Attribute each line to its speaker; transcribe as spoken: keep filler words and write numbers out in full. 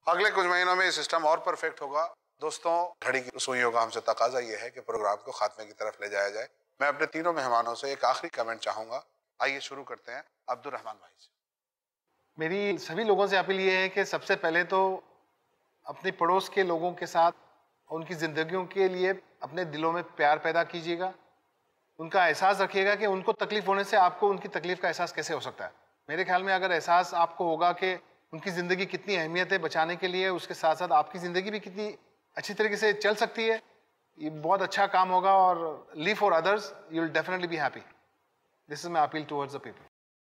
Speaker 1: अगले कुछ महीनों में ये सिस्टम और परफेक्ट होगा। दोस्तों, घड़ी की सुइयों का हमसे तकाजा ये है कि प्रोग्राम को खात्मे की तरफ ले जाया जाए। मैं अपने तीनों मेहमानों से एक आखिरी कमेंट चाहूंगा। आइए शुरू करते हैं अब्दुल रहमान भाई से।
Speaker 2: मेरी सभी लोगों से अपील ये है कि सबसे पहले तो अपने पड़ोस के लोगों के साथ उनकी ज़िंदगियों के लिए अपने दिलों में प्यार पैदा कीजिएगा। उनका एहसास रखिएगा कि उनको तकलीफ होने से आपको उनकी तकलीफ का एहसास कैसे हो सकता है। मेरे ख्याल में अगर एहसास आपको होगा कि उनकी ज़िंदगी कितनी अहमियत है बचाने के लिए, उसके साथ साथ आपकी ज़िंदगी भी कितनी अच्छी तरीके से चल सकती है, ये बहुत अच्छा काम होगा। और live for others, you will definitely be happy. This is my appeal towards the people.